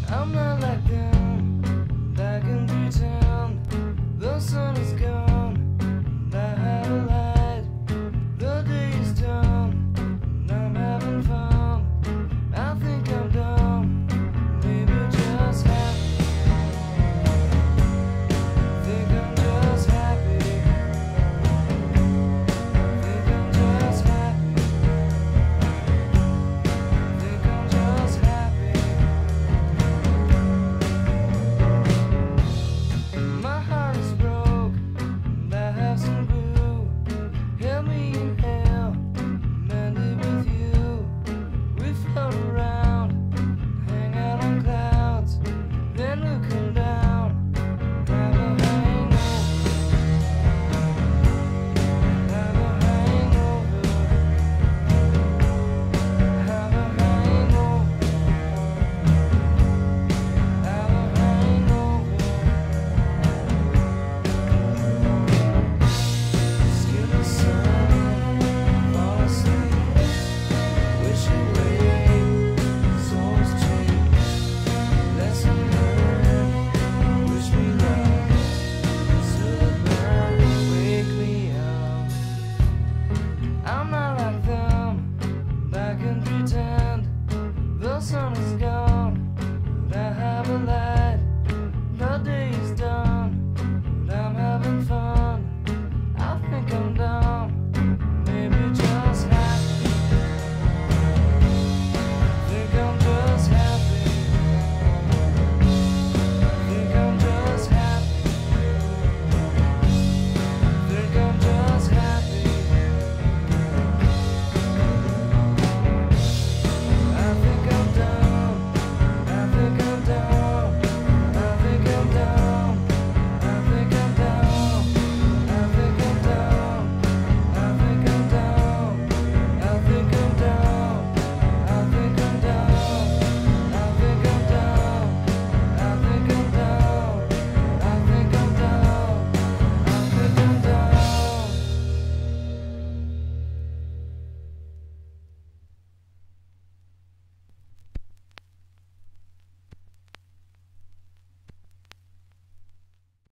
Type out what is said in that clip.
I'm not like them, I can pretend. The sun is gone, and I have a light. The day is done, and I'm having fun. I think I'm dumb, maybe just happy. Think I'm just happy. Think I'm just happy. Think I'm just happy. My heart is broke, and I have some glue. Help me inhale, mend it with you. We float around, hang out on clouds, then we'll come down, have a hangover, have a hangover, have a hangover, have a hangover. Skin the sun, fall asleep, wish away, souls cheap, lesson learned, wish me luck, soothe the burn, wake me up. I'm not like them, I can pretend. The sun is gone.